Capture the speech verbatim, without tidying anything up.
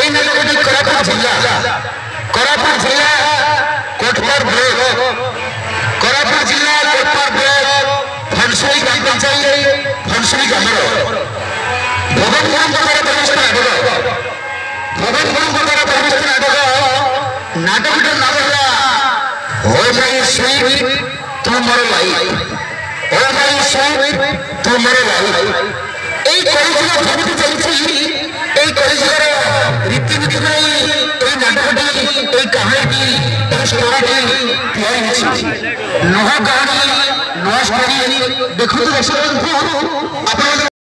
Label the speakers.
Speaker 1: এই নাটকটি কোরাপুট জেলা কোরাপুট জেলা কোটপার ব্লক কোরাপুট জেলা কোটপার ব্লক ফনসুই গ্রাম পঞ্চায়েত ফনসুই গ্রামের ভবন পরম্পরা পরিবেশন নাটক ভবন পরম্পরা পরিবেশন নাটক নাটকটির নাম হল ও মাই সুইট তু মোর লাইফ ও মাই সুইট তু মোর লাইফ এই কলিযুগ ভাবতে চাইছি এই কলিযুগের রীতিনীতি নেই এই নাটকটি এই কাহিনীটি এই স্টোরিটি তৈরি হয়েছে নয়া কাহিনী নয়া স্টোরি দেখুন দর্শক বন্ধু আপনাদের